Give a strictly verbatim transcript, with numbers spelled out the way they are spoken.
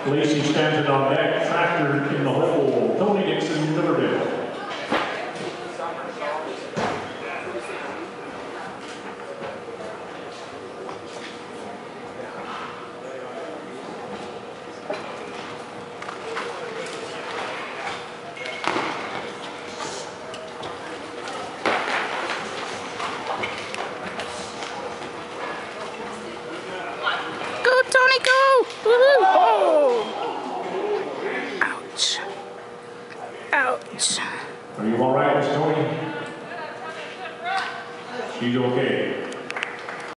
Lacey Stanton on deck, tractor in the hole. Toni Dixon, the Rodeo. Go, Toni, go! Woohoo! Oh! Ouch. Ouch. Are you all right, Miss Toni? She's okay.